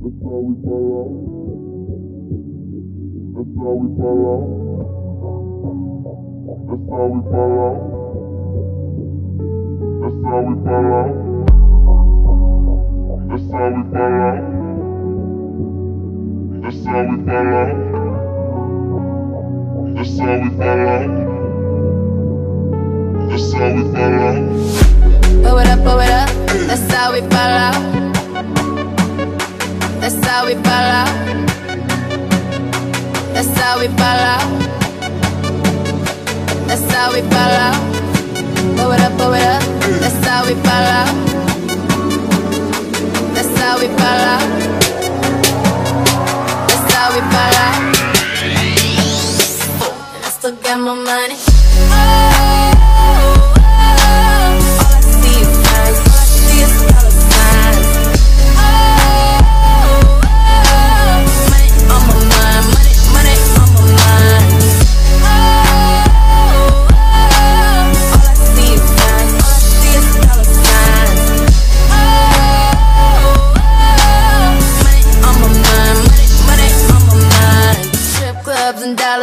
Blow it up, that's how we fall out. That's how we fall out. That's how we fall out. That's how we fall out. Blow it up, that's how we fall out. That's how we fall out. That's how we fall out. And I still got my money. Dollar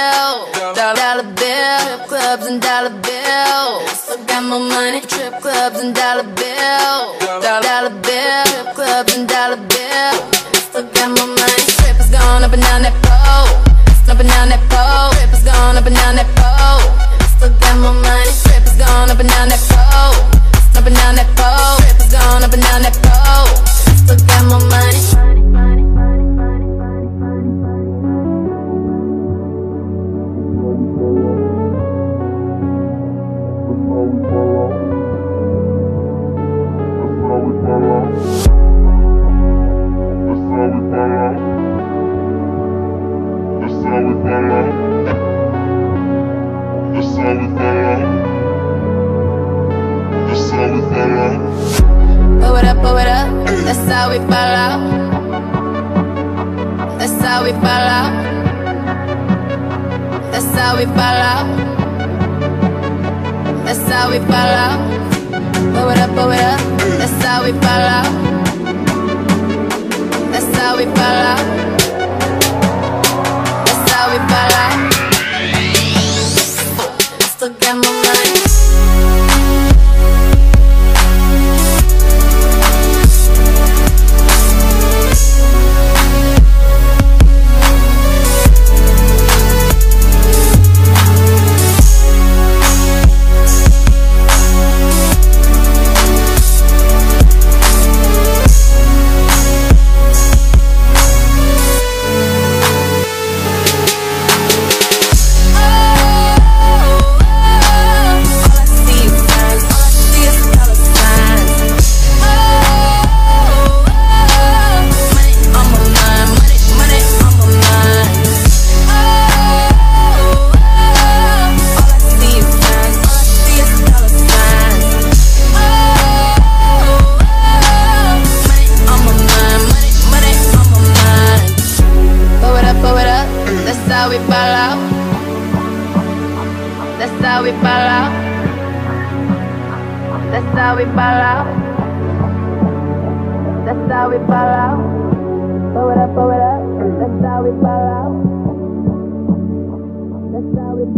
bill, trip clubs and dollar bills. Still got my money, trip clubs and dollar bill, dollar bill, trip clubs and dollar bill. Still got my money. Trip is gone up and down that pole, up and down that pole. Trip is gone up and down that pole. Still got my money. Trip is gone up and down that pole, up and down that pole. Trip is gone up and down that pole. Still got my money. Blow it up, that's how we fall out. That's how we fall out. That's how we fall out. That's how we fall out. Blow it up, that's how we fall out. That's how we fall out. That's how we fall out. Still got my money. That's how we fall out. That's how we fall out. That's how we fall out. That's how we fall out. Blow it up, that's how we fall out. That's how we fall out.